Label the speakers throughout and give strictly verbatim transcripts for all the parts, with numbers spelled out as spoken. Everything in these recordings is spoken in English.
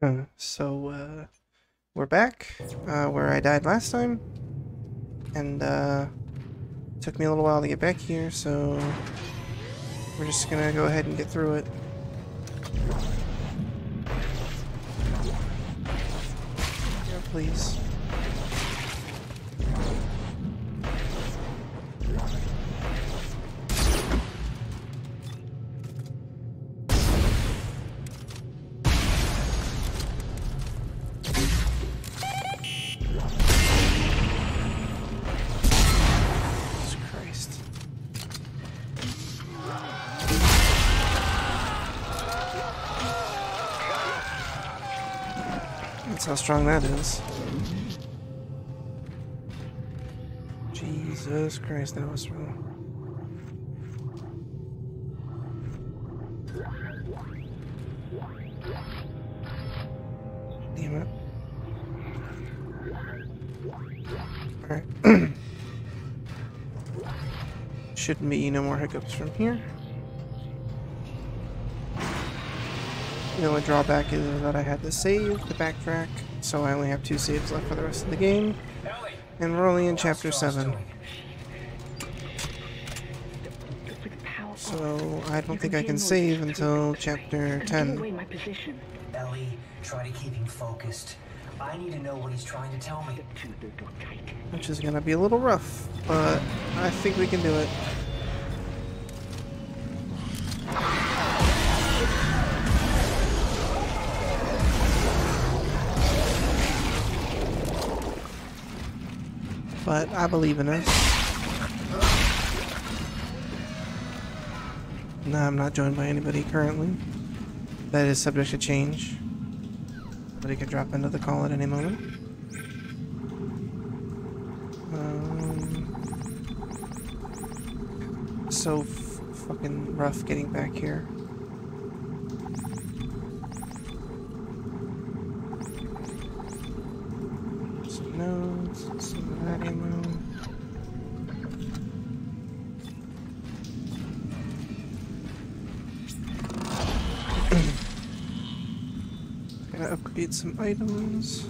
Speaker 1: Uh, so, uh, we're back, uh, where I died last time, and, uh, it took me a little while to get back here, so we're just gonna go ahead and get through it. Yeah, please. That's how strong that is. Jesus Christ, that was strong. Damn it. Alright. Shouldn't be no more hiccups from here. The only drawback is that I had to save to backtrack, so I only have two saves left for the rest of the game. And we're only in chapter seven. So I don't think I can save until chapter ten.
Speaker 2: Ellie, try to keep him focused. I need to know what he's trying to tell me.
Speaker 1: Which is gonna be a little rough, but I think we can do it. But I believe in us. No, I'm not joined by anybody currently. That is subject to change. Somebody could drop into the call at any moment. Um, so f fucking rough getting back here. Some nodes, some of that ammo. Gotta upgrade some items.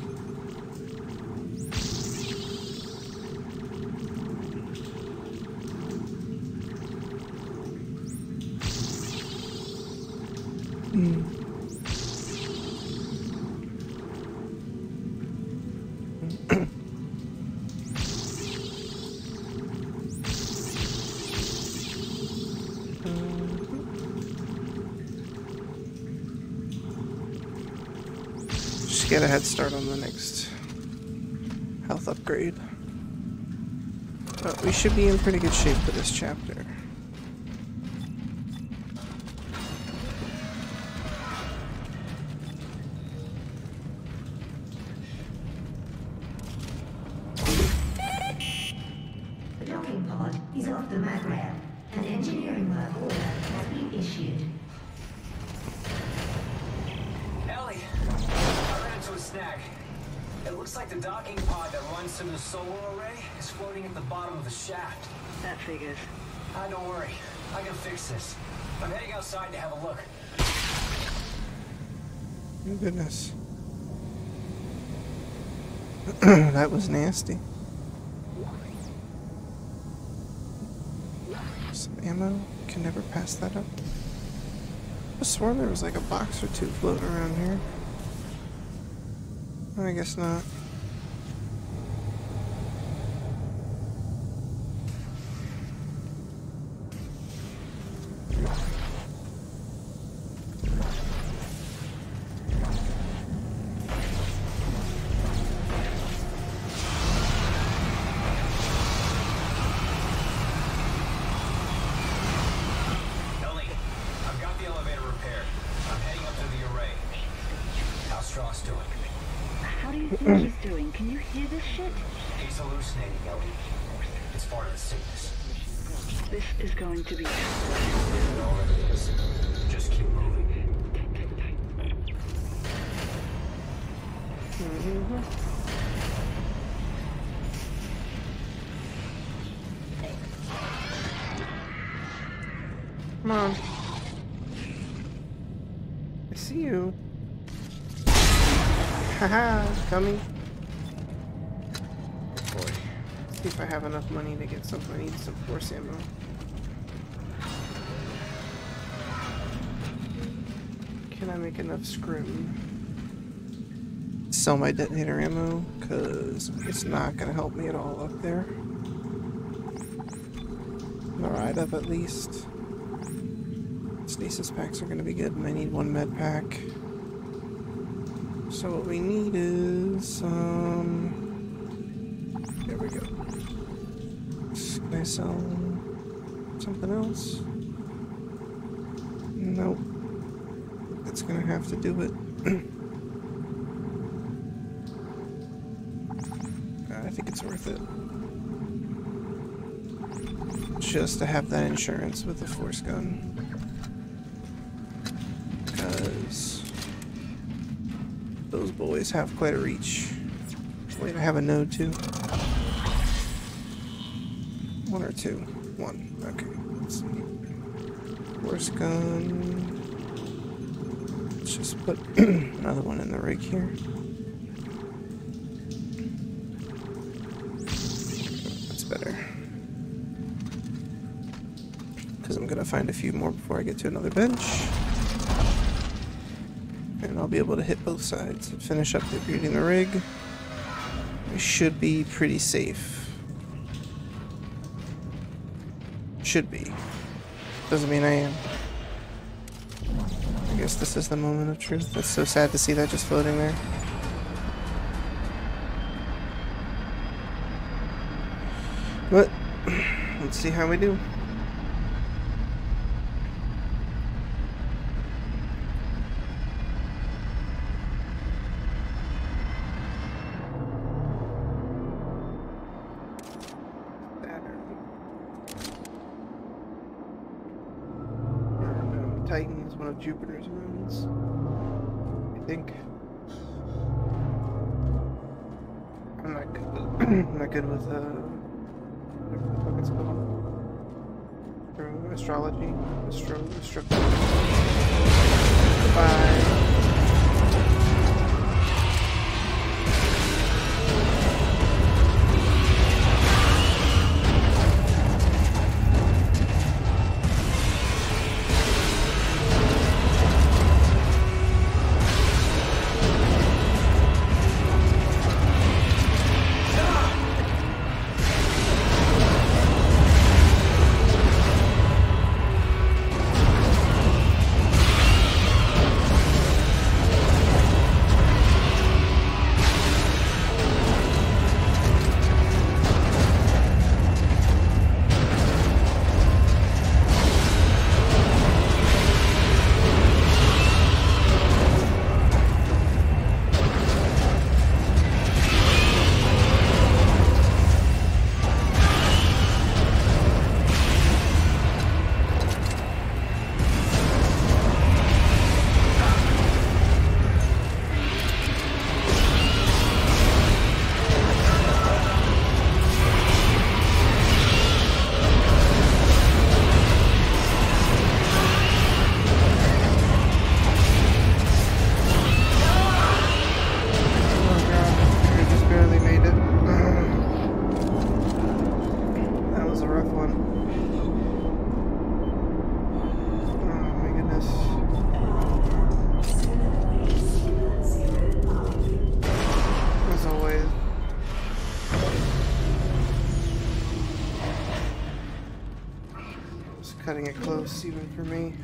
Speaker 1: Mm. Just get a head start on the next health upgrade. But we should be in pretty good shape for this chapter.
Speaker 3: The docking pod is off the mat rail. An engineering work order has been issued.
Speaker 2: Ellie, I ran into a snag. It looks like the docking pod that runs to the solar array is floating at the bottom of the shaft.
Speaker 4: That figures.
Speaker 2: Ah, don't worry. I can fix this. I'm heading outside to have a look.
Speaker 1: Oh goodness. That was nasty. Some ammo. Can never pass that up. I swore there was like a box or two floating around here. I guess not.
Speaker 2: Ellie, I've got the elevator repaired. I'm heading up to the array. How's Strauss doing?
Speaker 4: How do you think he's doing? Can you hear this shit?
Speaker 2: He's hallucinating, Ellie. It's part of the sickness.
Speaker 4: This is going to be...
Speaker 2: All it is. Just keep moving.
Speaker 1: Come on. I see you. Haha, coming. Boy. Let's see if I have enough money to get something. I need some force ammo. Can I make enough scrim? Sell my detonator ammo, because it's not going to help me at all up there. Alright, up at least. Stasis packs are going to be good, and I need one med pack. So what we need is, um... there we go. Can I sell something else? Nope. It's going to have to do it. I think it's worth it. Just to have that insurance with the force gun. Because those boys have quite a reach. Wait, I have a node too. One or two? One. Okay, let's see. Force gun. Let's just put another one in the rig here. Better, because I'm gonna find a few more before I get to another bench, and I'll be able to hit both sides and finish up upgrading the rig. I should be pretty safe. Should be. Doesn't mean I am. I guess this is the moment of truth. That's so sad to see that just floating there. But let's see how we do. Titan is one of Jupiter's moons, I think. I'm not good with, I'm not good with uh whatever the fuck it's called. Astro astrology. Astro astro Bye. Cutting it close even for me.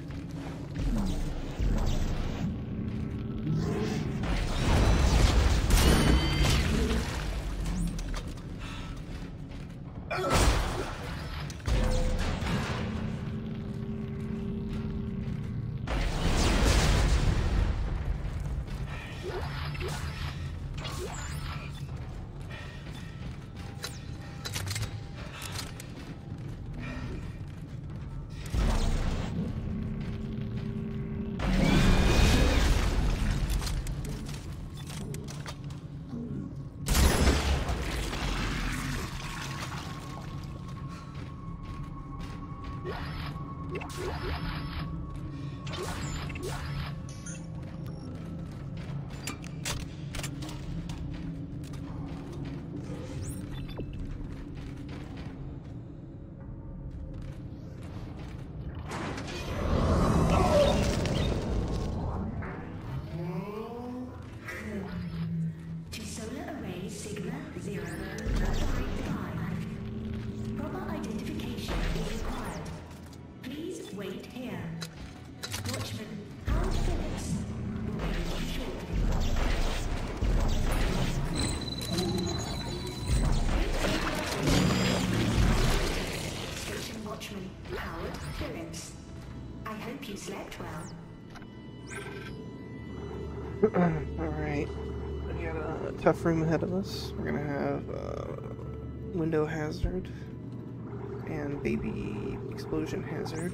Speaker 1: Alright. We got a tough room ahead of us. We're gonna have uh, window hazard and baby explosion hazard.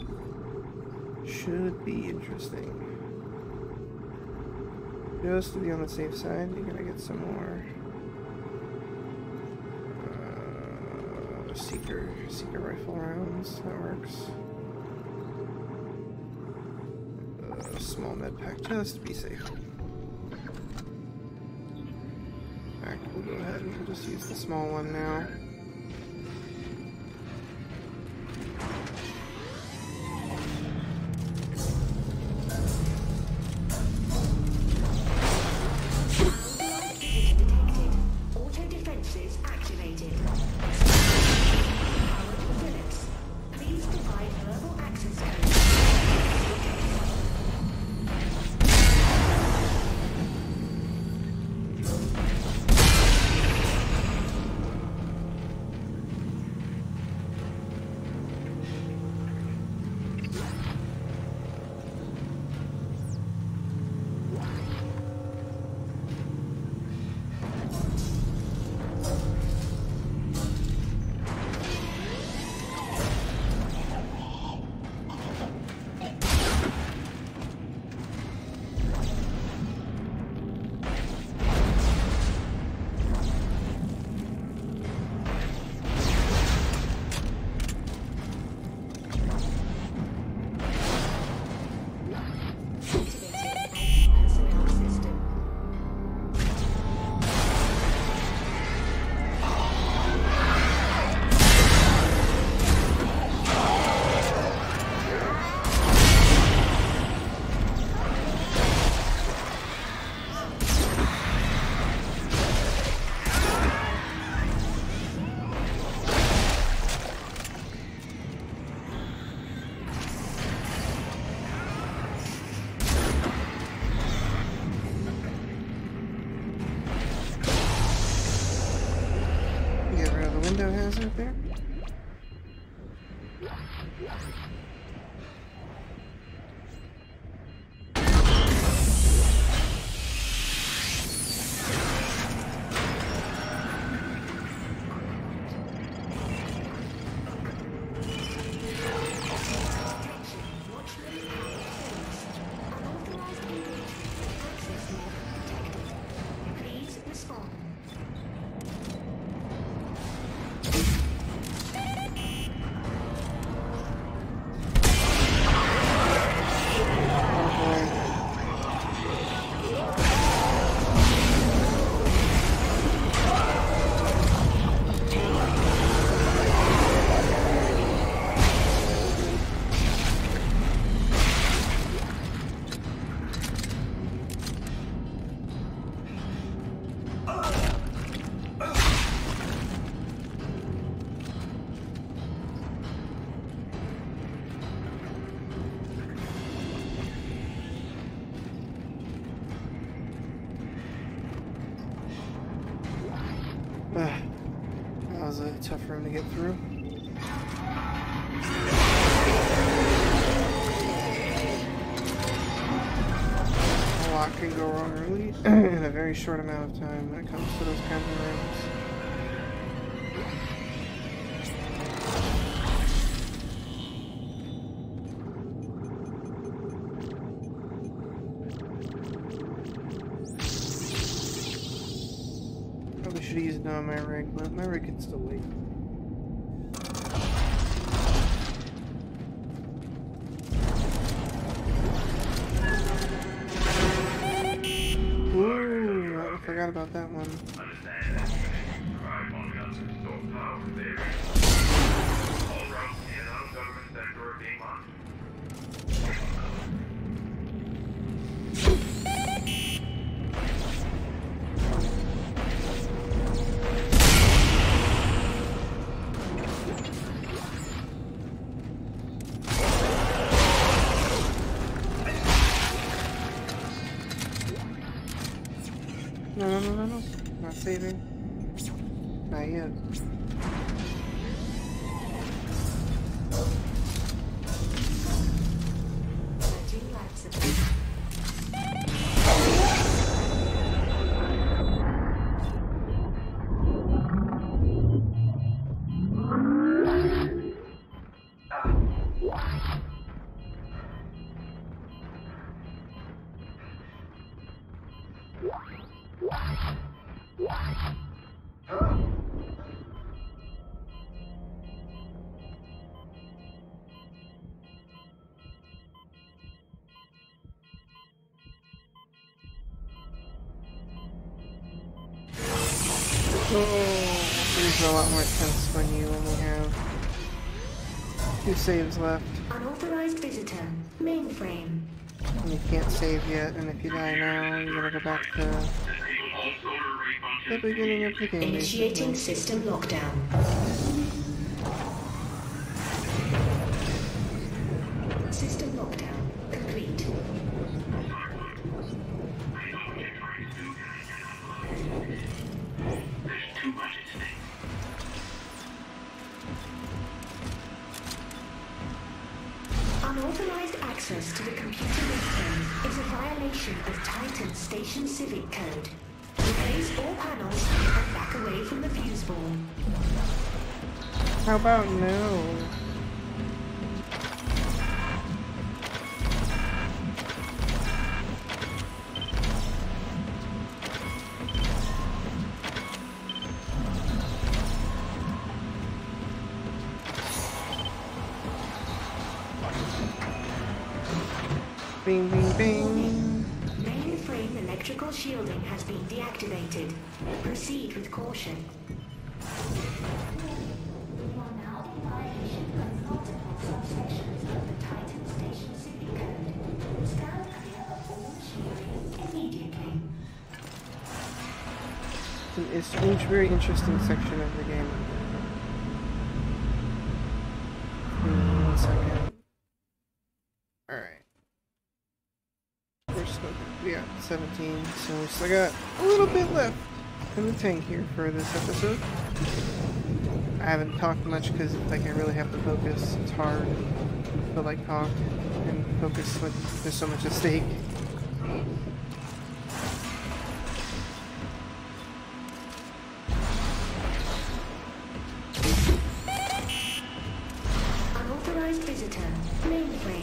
Speaker 1: Should be interesting. Just to be on the safe side, you're gonna get some more uh, seeker seeker rifle rounds. That works. A small med pack just to be safe. In fact, we'll go ahead and we'll just use the small one now. Window hazard there. That was a tough room to get through. A lot can go wrong early in a very short amount of time when it comes to those kinds of rooms. Probably should have used it on my rig, but my rig can still wait. Ooh, I forgot about that one. No, no, no, no, no. Not saving. Not yet.
Speaker 3: thirteen laps of
Speaker 1: These are a lot more tense when you only have two saves left.
Speaker 3: Unauthorized visitor. Mainframe.
Speaker 1: And you can't save yet, and if you die now, you're gonna go back to the beginning of the game.
Speaker 3: Initiating
Speaker 1: basically.
Speaker 3: system lockdown. System lockdown complete. Unauthorized access to the computer mainframe is a violation of Titan Station Civic Code. Replace all panels and back away from the fuse board.
Speaker 1: How about no? Bing, bing, bing.
Speaker 3: Mainframe electrical shielding has been deactivated. Proceed with caution. You are now in violation of multiple subsections of the Titan Station Civic Code. Stand clear of all machinery immediately.
Speaker 1: It's a very interesting section of the game. Hmm, one second. Alright. We're still we got seventeen, so we still got a little bit left in the tank here for this episode. I haven't talked much because like I really have to focus. It's hard to like talk and focus when there's so much at stake.
Speaker 3: Unauthorized visitor. Mainframe.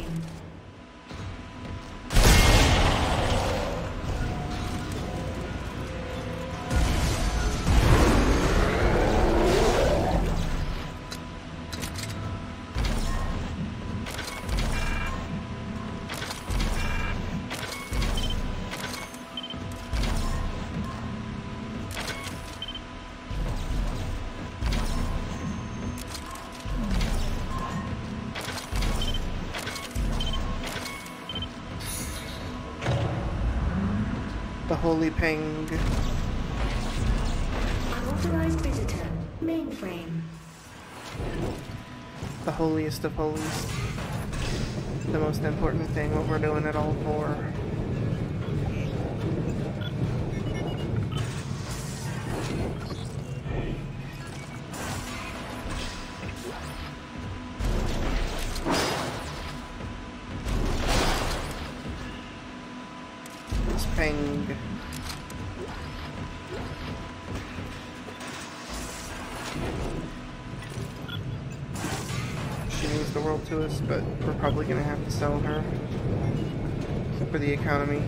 Speaker 1: The Holy Peng.
Speaker 3: Unauthorized visitor. Mainframe.
Speaker 1: The holiest of holies. The most important thing, what we're doing it all for. This Peng. She means the world to us, but we're probably gonna have to sell her for the economy.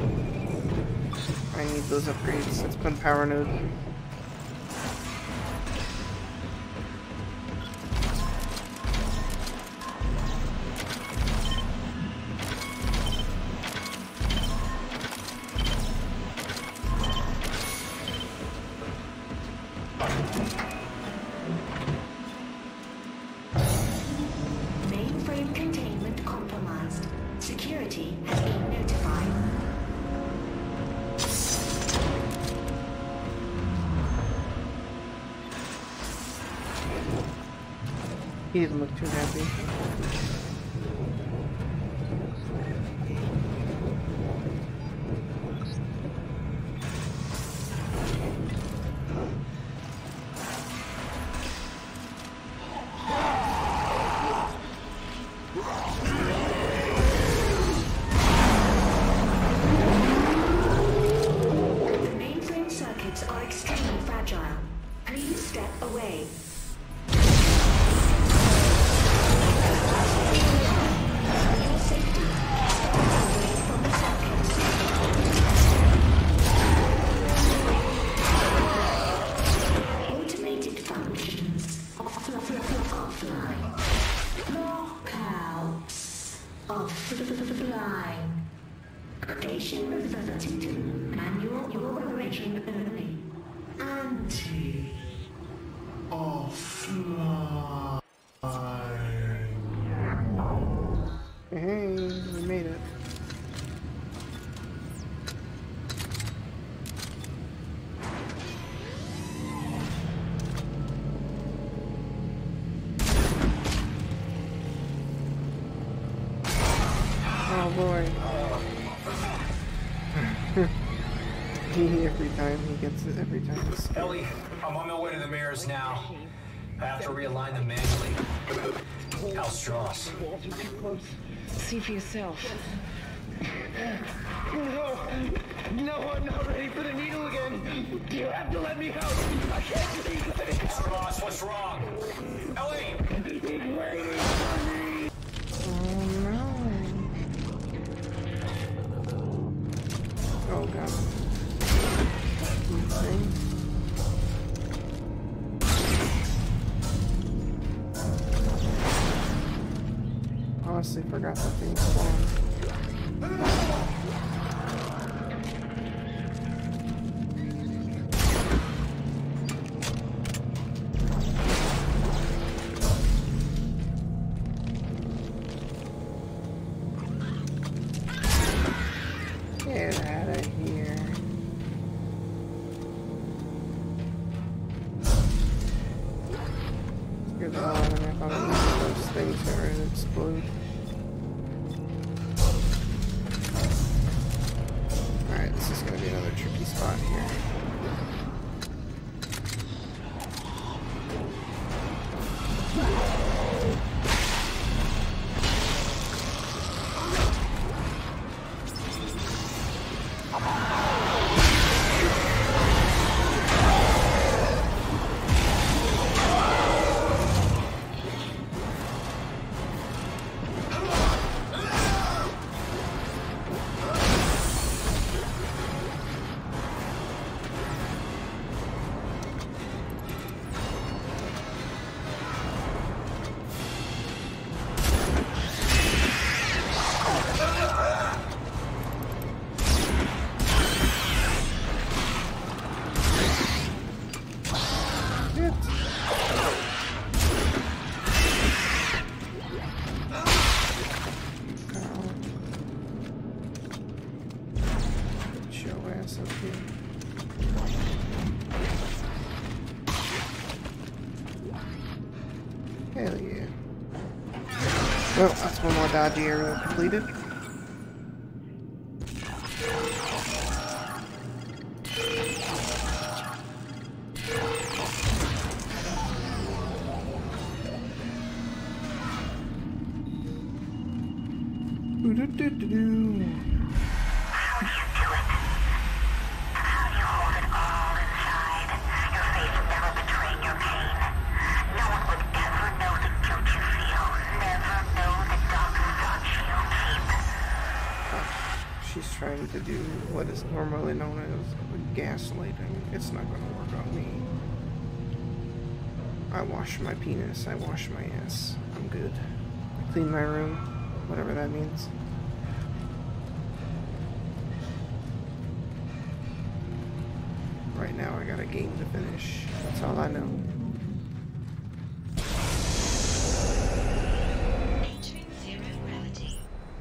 Speaker 1: I need those upgrades. Let's put power node.
Speaker 3: Mainframe containment compromised. Security has been notified.
Speaker 1: He didn't look too happy.
Speaker 3: The mainframe circuits are extremely fragile. Please step away. Violation of the Titan Manual Operation Only. Anti. Offline.
Speaker 1: Hey, we made it. Oh boy. He, every time he gets it, every time he's scared.
Speaker 2: Ellie, I'm on my way to the mirrors now. I have to realign them manually. Hal Strauss.
Speaker 4: See for yourself.
Speaker 5: No, no, I'm not ready for the needle again. You have to let me out. I can't believe it.
Speaker 2: Strauss, what's wrong? Ellie!
Speaker 5: He's waiting for me.
Speaker 1: Oh no. Oh god. Insane. Honestly forgot that thing spawned. Get out of here. Scared the hell out of me. I thought it was those things that were gonna explode. Alright, this is gonna be another tricky spot here. Hell yeah. Well, that's one more dodgy area completed. Ooh-doo-doo-doo-doo.
Speaker 6: How do you do it? How do you hold it all inside? Your face never betraying your pain. No one would ever know the guilt you feel. Never know the dark thoughts you keep.
Speaker 1: She's trying to do what is normally known as gaslighting. It's not going to work on me. I wash my penis. I wash my ass. I'm good. I clean my room. Whatever that means. Right now I got a game to finish. That's all I know.
Speaker 7: Entering zero gravity.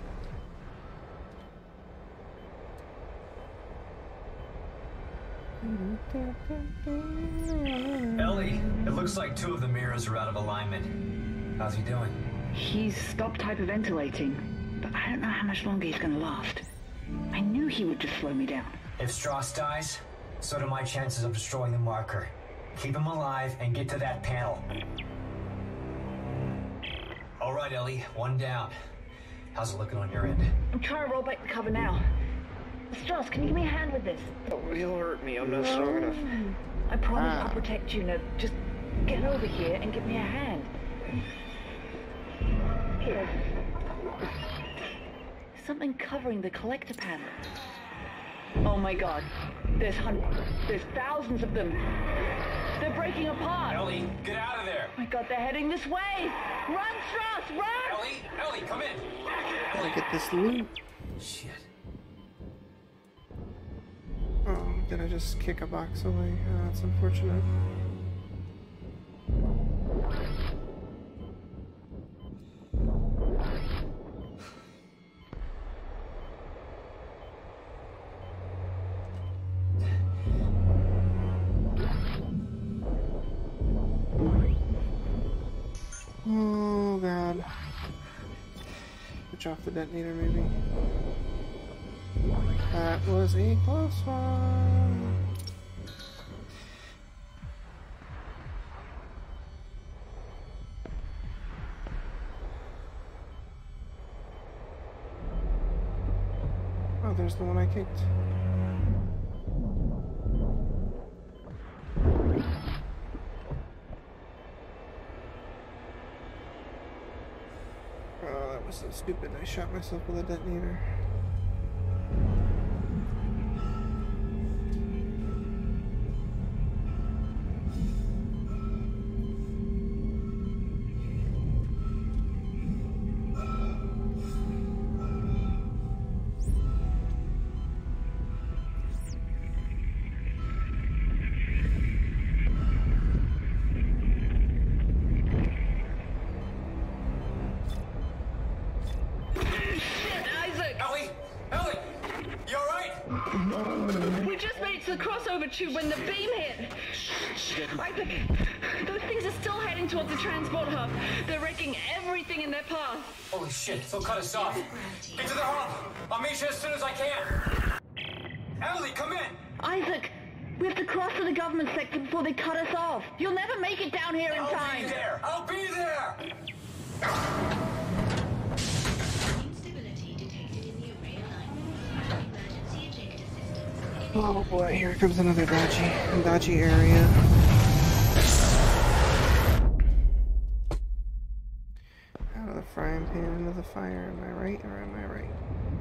Speaker 2: Ellie, it looks like two of the mirrors are out of alignment. How's he doing?
Speaker 4: He's stopped hyperventilating, but I don't know how much longer he's gonna last. I knew he would just slow me down.
Speaker 2: If Strauss dies, so do my chances of destroying the marker. Keep him alive and get to that panel. All right, Ellie, one down. How's it looking on your end?
Speaker 4: I'm trying to roll back the cover now. Strauss, can you give me a hand with this?
Speaker 5: Oh, he'll hurt me. I'm not strong enough.
Speaker 4: I promise
Speaker 1: Ah.
Speaker 4: I'll protect you. Now, just get over here and give me a hand. Here. Something covering the collector panel. Oh my god. There's hundreds. There's thousands of them. They're breaking apart.
Speaker 2: Ellie, get out of there!
Speaker 4: Oh my god, they're heading this way. Run, Strauss, run!
Speaker 2: Ellie, Ellie, come in!
Speaker 1: Gotta get this loot.
Speaker 2: Shit.
Speaker 1: gonna just kick a box away. Uh, that's unfortunate. Oh god. Switch off the detonator maybe. That was a close one. Oh, there's the one I kicked. Oh, that was so stupid. I shot myself with a detonator.
Speaker 4: Tube when the beam hit. Isaac, those things are still heading towards the transport hub. They're wrecking everything in their path.
Speaker 2: Holy shit, they'll cut us off. Get to the hub. I'll meet you as soon as I can. Emily, come in.
Speaker 4: Isaac, we have to cross to the government sector before they cut us off. You'll never make it down here in
Speaker 2: I'll
Speaker 4: time.
Speaker 2: I'll be there. I'll be there.
Speaker 7: Instability detected in the array alignment. Emergency ejector systems.
Speaker 1: Oh boy, here comes another dodgy, dodgy area. Out of the frying pan into the fire. Am I right or am I right?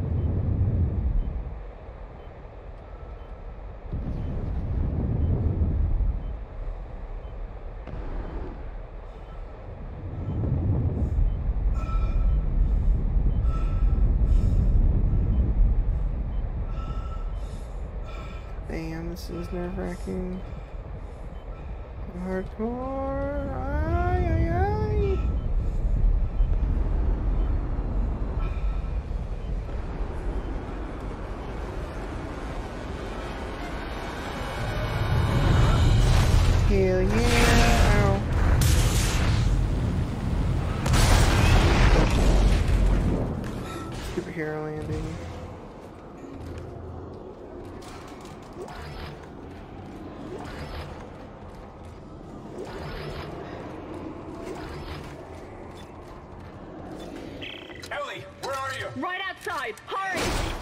Speaker 1: Damn, this is nerve-wracking. Hardcore. Ay, ay, ay. Hell yeah. Ow. Superhero landing.
Speaker 2: Ellie, where are you?
Speaker 4: Right outside. Hurry!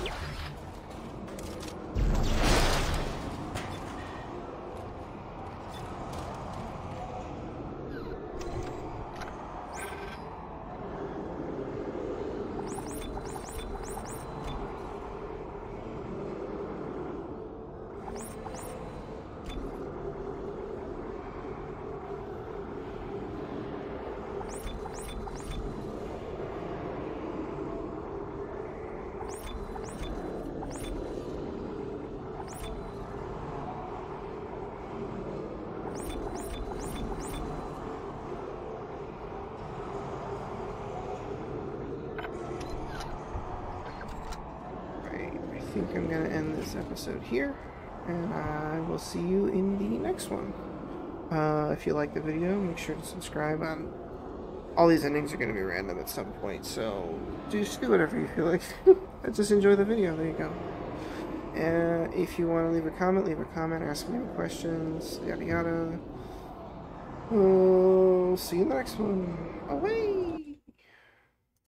Speaker 1: I think I'm gonna end this episode here, and I will see you in the next one. Uh, if you like the video, make sure to subscribe. On all these endings are going to be random at some point, so just do whatever you feel like. Just enjoy the video. There you go. And if you want to leave a comment, leave a comment. Ask me any questions. Yada yada. We'll see you in the next one. Away.